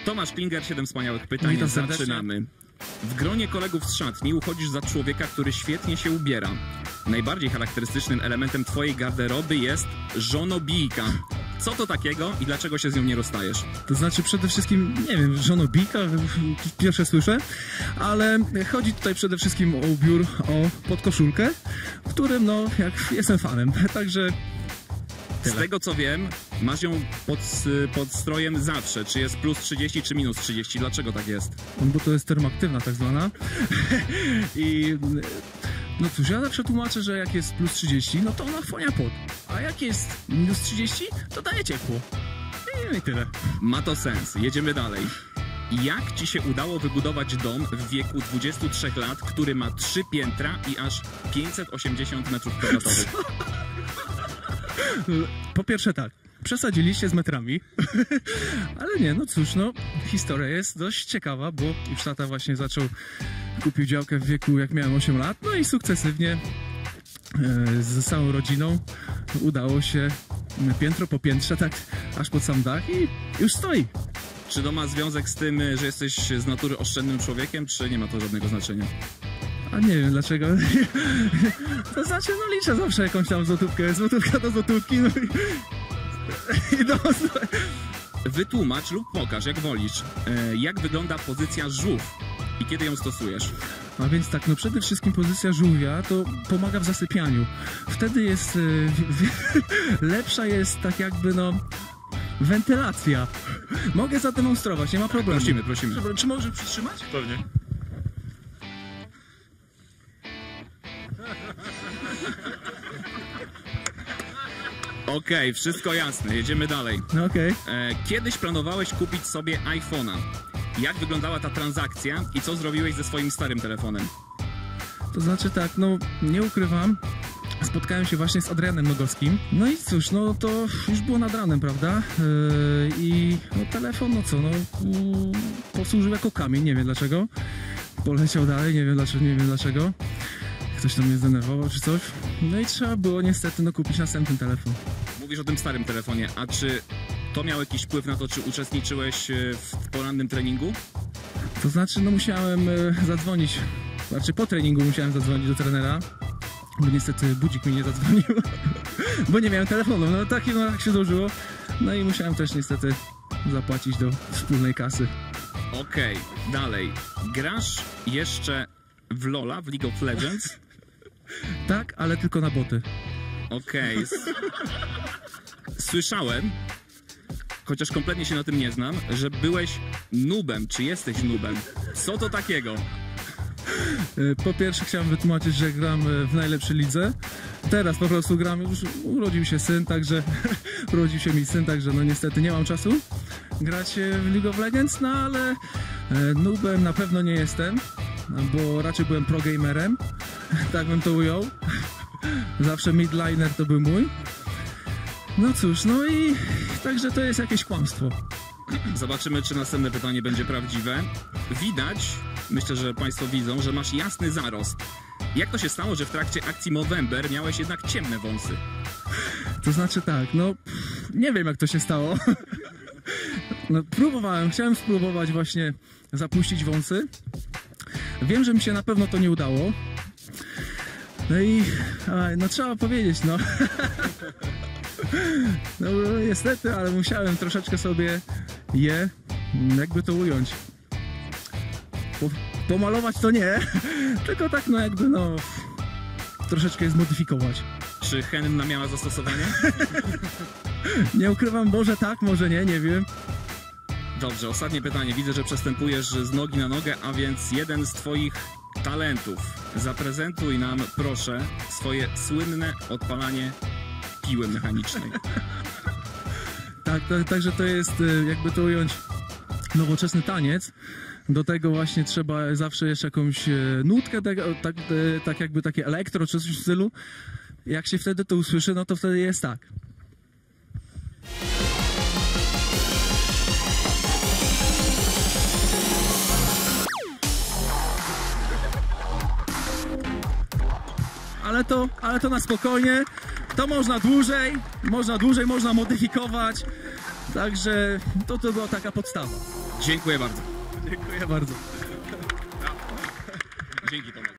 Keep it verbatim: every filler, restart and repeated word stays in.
Tomasz Klinger, siedem wspaniałych pytań. Witam serdecznie. Zaczynamy. W gronie kolegów z szatni uchodzisz za człowieka, który świetnie się ubiera. Najbardziej charakterystycznym elementem twojej garderoby jest żonobijka. Co to takiego i dlaczego się z nią nie rozstajesz? To znaczy przede wszystkim, nie wiem, żonobijka, pierwsze słyszę, ale chodzi tutaj przede wszystkim o ubiór, o podkoszulkę, w którym, no, jak jestem fanem, także... Z tego co wiem, masz ją pod, pod strojem zawsze. Czy jest plus trzydzieści, czy minus trzydzieści? Dlaczego tak jest? Bo to jest termoaktywna tak zwana. I no cóż, ja zawsze tłumaczę, że jak jest plus trzydzieści, no to ona wchłania pot. A jak jest minus trzydzieści, to daje ciepło. I, i tyle. Ma to sens. Jedziemy dalej. Jak ci się udało wybudować dom w wieku dwudziestu trzech lat, który ma trzy piętra i aż pięćset osiemdziesiąt metrów kwadratowych? Po pierwsze tak, przesadziliście z metrami, ale nie, no cóż, no historia jest dość ciekawa, bo już tata właśnie zaczął, kupił działkę w wieku jak miałem osiem lat, no i sukcesywnie e, z całą rodziną udało się piętro po piętrze, tak aż pod sam dach i już stoi. Czy to ma związek z tym, że jesteś z natury oszczędnym człowiekiem, czy nie ma to żadnego znaczenia? A nie wiem dlaczego. To znaczy, no liczę zawsze jakąś tam złotówkę, złotówka do złotówki, no i... i do... Wytłumacz lub pokaż, jak wolisz, jak wygląda pozycja żółw i kiedy ją stosujesz. A więc tak, no przede wszystkim pozycja żółwia to pomaga w zasypianiu. Wtedy jest... Yy, lepsza jest tak jakby, no... wentylacja. Mogę zademonstrować, nie ma problemu. Prosimy, prosimy. Czy możesz przytrzymać? Pewnie. Okej, okay, wszystko jasne, jedziemy dalej. No okej. Okay. Kiedyś planowałeś kupić sobie iPhone'a. Jak wyglądała ta transakcja i co zrobiłeś ze swoim starym telefonem? To znaczy tak, no nie ukrywam, spotkałem się właśnie z Adrianem Nogowskim. No i cóż, no to już było nad ranem, prawda? Yy, I no, telefon, no co, no u, posłużył jako kamień, nie wiem dlaczego. Poleciał dalej, nie wiem dlaczego, nie wiem dlaczego. Ktoś tam mnie zdenerwował czy coś. No i trzeba było niestety no, kupić następny telefon. Mówisz o tym starym telefonie, a czy to miał jakiś wpływ na to, czy uczestniczyłeś w porannym treningu? To znaczy, no musiałem e, zadzwonić, znaczy po treningu musiałem zadzwonić do trenera, bo niestety budzik mi nie zadzwonił, bo nie miałem telefonu, no tak, no tak się złożyło. No i musiałem też niestety zapłacić do wspólnej kasy. Okej, okay, dalej. Grasz jeszcze w LoL'a, w League of Legends? Tak, ale tylko na boty. Okej. Okay. Słyszałem, chociaż kompletnie się na tym nie znam, że byłeś noobem. Czy jesteś noobem? Co to takiego? Po pierwsze chciałem wytłumaczyć, że gram w najlepszej lidze. Teraz po prostu gram, już urodził się syn, także urodził się mi syn, także no niestety nie mam czasu grać w League of Legends, no ale noobem na pewno nie jestem, bo raczej byłem pro gamerem, tak bym to ujął. Zawsze midliner to był mój. No cóż, no i także to jest jakieś kłamstwo. Zobaczymy, czy następne pytanie będzie prawdziwe. Widać, myślę, że Państwo widzą, że masz jasny zarost. Jak to się stało, że w trakcie akcji Movember miałeś jednak ciemne wąsy? To znaczy tak, no nie wiem jak to się stało. No, próbowałem, chciałem spróbować właśnie zapuścić wąsy. Wiem, że mi się na pewno to nie udało. No i no trzeba powiedzieć, no. No niestety, ale musiałem troszeczkę sobie je, jakby to ująć. Po, pomalować to nie, tylko tak no jakby no troszeczkę je zmodyfikować. Czy henna miała zastosowanie? Nie ukrywam, może tak, może nie, nie wiem. Dobrze, ostatnie pytanie. Widzę, że przestępujesz z nogi na nogę, a więc jeden z twoich talentów. Zaprezentuj nam, proszę, swoje słynne odpalanie piły mechanicznej. Tak, tak, także to jest, jakby to ująć, nowoczesny taniec. Do tego właśnie trzeba zawsze jeszcze jakąś nutkę, tak, tak, tak jakby takie elektro czy coś w stylu. Jak się wtedy to usłyszy, no to wtedy jest tak. Ale to, ale to na spokojnie. To można dłużej, można dłużej, można modyfikować. Także to, to była taka podstawa. Dziękuję bardzo. Dziękuję bardzo. Dzięki Tomek.